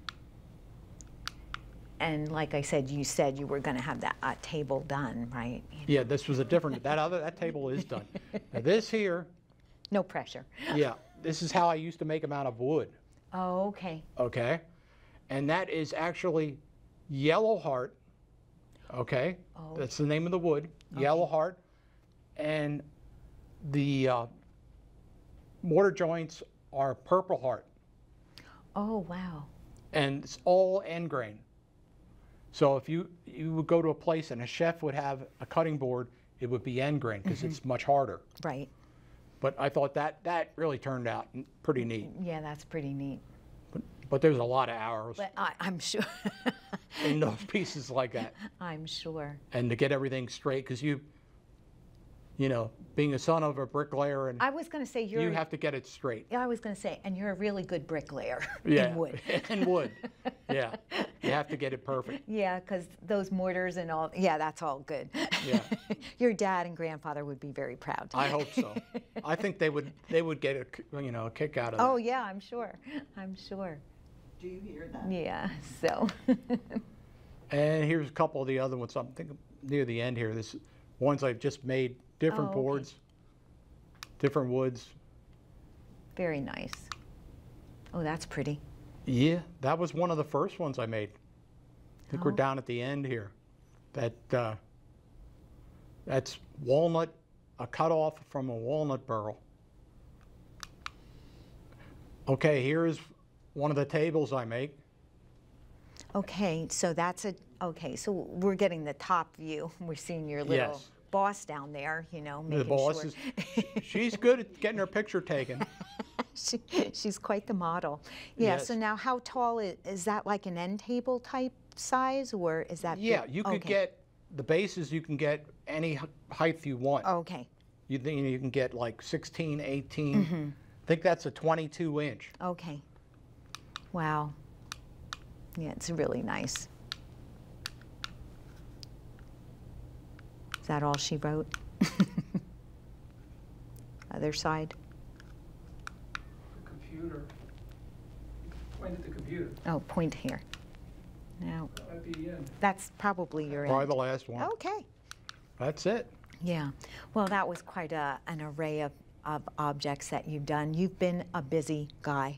And like I said, you said you were going to have that uh, table done, right? You know, Yeah, this was a different, that other, that table is done. Now this here, no pressure. yeah, this is how I used to make them out of wood, Oh, okay. okay? And that is actually yellow heart, okay? Oh. That's the name of the wood, yellow heart. And the uh, mortar joints are purple heart. Oh, wow. And it's all end grain. So if you, you would go to a place and a chef would have a cutting board, it would be end grain because it's much harder. Right. But I thought that, that really turned out n- pretty neat. Yeah, that's pretty neat. But, but there's a lot of hours But I, I'm sure. in those pieces like that. I'm sure. And to get everything straight, because you, you know, being a son of a bricklayer, and I was going to say you're. you have to get it straight. Yeah, I was going to say, and you're a really good bricklayer Yeah, in wood. in wood. Yeah, you have to get it perfect. Yeah, because those mortars and all. Yeah, that's all good. Yeah. Your dad and grandfather would be very proud. I hope so. I think they would. They would get a you know a kick out of Oh that. yeah, I'm sure. I'm sure. Do you hear that? Yeah. So. And here's a couple of the other ones. I'm thinking near the end here. This ones I've just made, different Oh, okay. boards, different woods. Very nice. Oh, that's pretty. Yeah, that was one of the first ones I made. I think we're Oh. down at the end here. That uh, that's walnut, a cutoff from a walnut burl. Okay, here's one of the tables I make. Okay, so that's a, okay, so we're getting the top view. We're seeing your little Yes. boss down there, you know, making The boss sure. is, she's good at getting her picture taken. she, she's quite the model. Yeah, so Yes. now how tall is, is that like an end table type size or is that? Yeah, big? you could Okay. get, the bases you can get any h- height you want. Okay, You think you can get like sixteen, eighteen. I think that's a twenty-two inch. okay. Wow. Yeah, it's really nice. Is that all she wrote? Other side? The computer. Point at the computer. Oh, point here. Now, That might be the end. that's probably your Probably end. the last one. Okay. That's it. Yeah. Well, that was quite a, an array of, of objects that you've done. You've been a busy guy.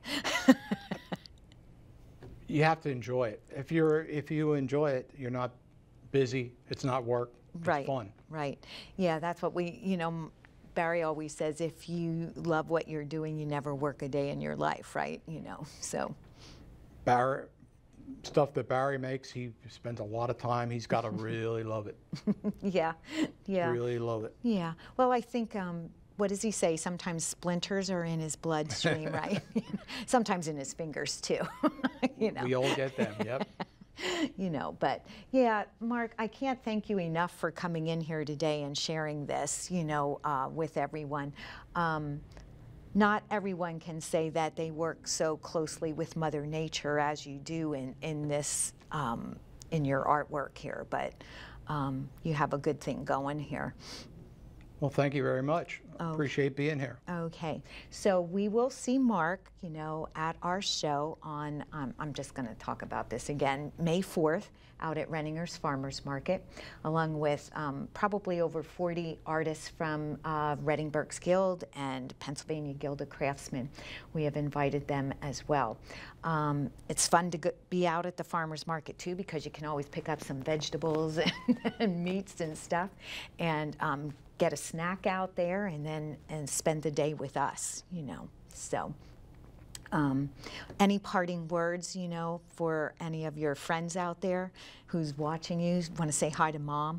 You have to enjoy it. If you're if you enjoy it, you're not busy. It's not work. It's Right. fun. Right. Yeah, that's what we, you know, m- Barry always says, if you love what you're doing, you never work a day in your life, right? You know, so. Barry, stuff that Barry makes, he spends a lot of time. He's got to really love it. Yeah. Yeah. Really love it. Yeah. Well, I think, um, what does he say? Sometimes splinters are in his bloodstream, right? Sometimes in his fingers, too. You know. We all get them. Yep. You know, but yeah, Mark, I can't thank you enough for coming in here today and sharing this, you know, uh, with everyone. Um, not everyone can say that they work so closely with Mother Nature as you do in, in this, um, in your artwork here, but um, you have a good thing going here. Well, thank you very much. Oh. Appreciate being here. Okay, so we will see Mark, you know, at our show on, um, I'm just going to talk about this again, May fourth, out at Renninger's Farmers Market, along with um, probably over forty artists from uh, Reading-Berks Guild and Pennsylvania Guild of Craftsmen. We have invited them as well. Um, it's fun to go, be out at the farmers market too, because you can always pick up some vegetables and, and meats and stuff, and um, get a snack out there, and then and spend the day with us, you know. So, um, any parting words, you know, for any of your friends out there who's watching you? Want to say hi to Mom?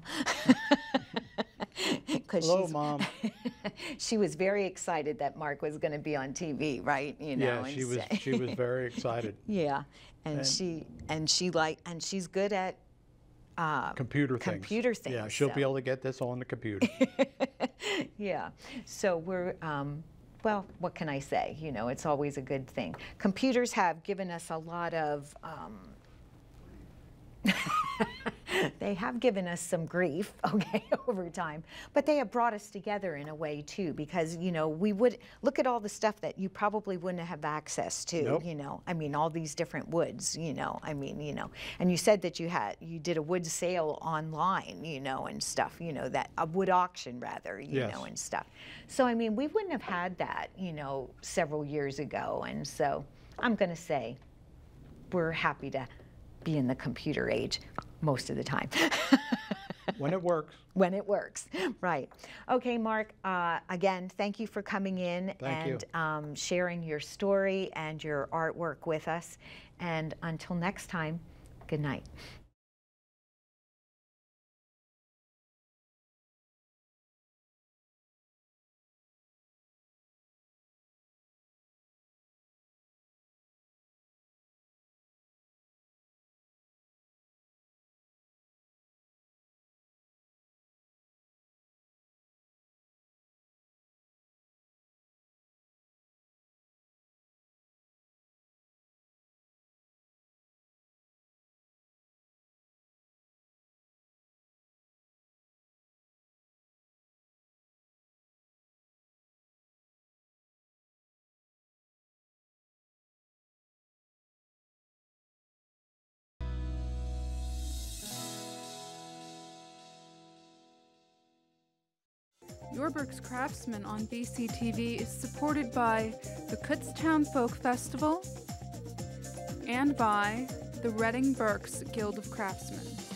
'Cause Hello, she's- Mom. She was very excited that Mark was going to be on T V, right? You know. Yeah, and she was. say- She was very excited. Yeah, and, And- she and she like and she's good at uh, Computer things. computer things. Yeah, she'll so. be able to get this on the computer. Yeah, so we're, um, well, what can I say? You know, it's always a good thing. Computers have given us a lot of, um, they have given us some grief, okay, over time, but they have brought us together in a way too, because, you know, we would, look at all the stuff that you probably wouldn't have access to, Nope. you know, I mean, all these different woods, you know, I mean, you know, and you said that you had, you did a wood sale online, you know, and stuff, you know, that, a wood auction rather, you Yes. know, and stuff. So, I mean, we wouldn't have had that, you know, several years ago, and so I'm going to say we're happy to be in the computer age most of the time. When it works. When it works, right. Okay, Mark, uh, again, thank you for coming in Thank you. and um, sharing your story and your artwork with us. And until next time, good night. Reading-Berks Craftsmen on B C T V is supported by the Kutztown Folk Festival and by the Reading-Berks Guild of Craftsmen.